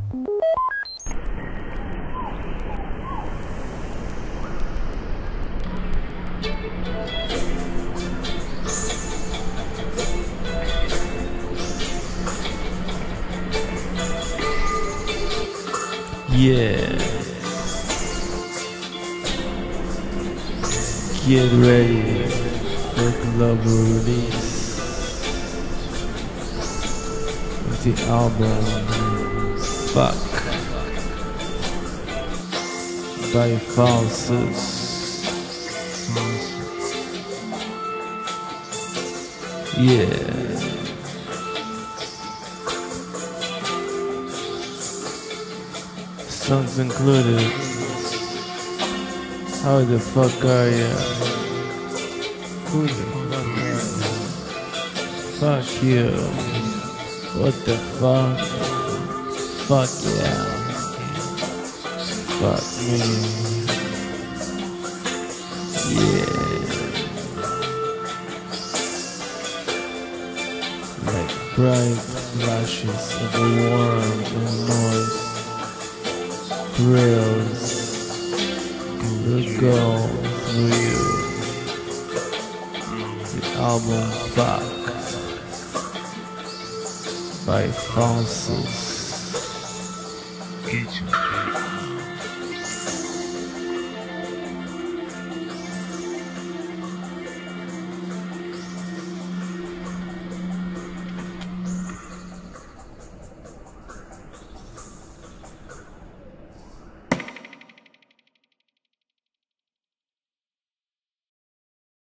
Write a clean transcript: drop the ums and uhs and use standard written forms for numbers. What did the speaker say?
Yeah. Get ready for global release of the album Fuck by Falsus. Yeah. Songs included. How the fuck are ya? Who the fuck are ya? Fuck you. What the fuck? Fuck yeah. Fuck me. Yeah. Like bright flashes of a warm and moist thrills will go through you. The album Fuck by Falsus.